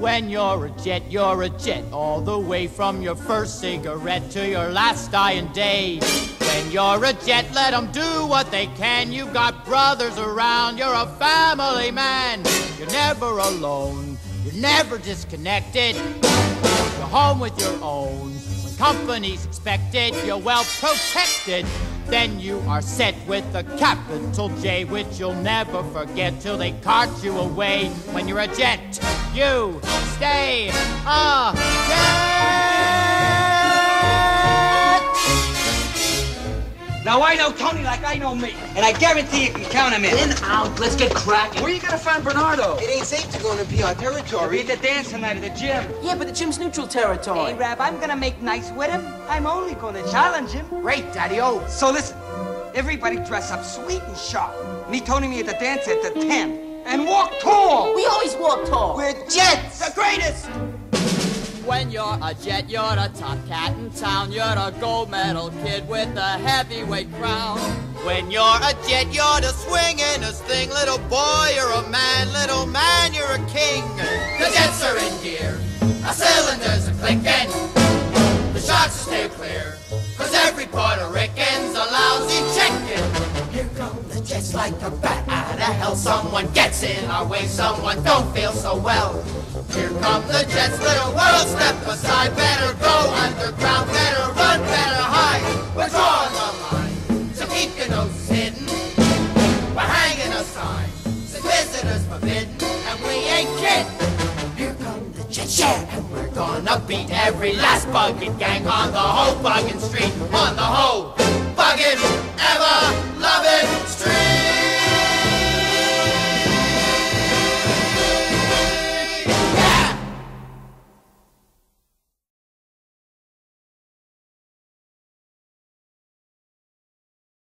When you're a jet, all the way from your first cigarette to your last dying day. When you're a jet, let them do what they can. You got brothers around, you're a family man. You're never alone, you're never disconnected. You're home with your own. When company's expected, you're well protected. Then you are set with a capital J, which you'll never forget till they cart you away. When you're a jet, you stay a jet! Now I know Tony like I know me, and I guarantee you can count him in. In, out, let's get cracking. Where are you gonna find Bernardo? It ain't safe to go into PR territory. We're at the dance tonight at the gym. Yeah, but the gym's neutral territory. Hey, Rab, I'm gonna make nice with him. I'm only gonna challenge him. Great, Daddy-O. So listen, everybody dress up sweet and sharp. Meet Tony me at the dance at the 10. And walk tall. We always walk tall. We're jets. The greatest. When you're a jet, you're a top cat in town. You're a gold medal kid with a heavyweight crown. When you're a jet, you're the swingin'est thing. Little boy, you're a man. Little man, you're a king. The jets are in gear. Our cylinders are clicking. The sharks stay clear. 'Cause every Puerto Rican's a lousy chicken. Here come the jets like a bat out of hell. Someone gets in our way. Someone don't feel so well. Here come the jets, little world, step aside. Better go underground, better run, better hide. We're drawing the line, so keep your noses hidden. We're hanging a sign, so visitors forbidden, and we ain't kidding. Here come the jets, yeah, and we're gonna beat every last buggin' gang on the whole buggin' street, on the whole buggin' ever lovin'.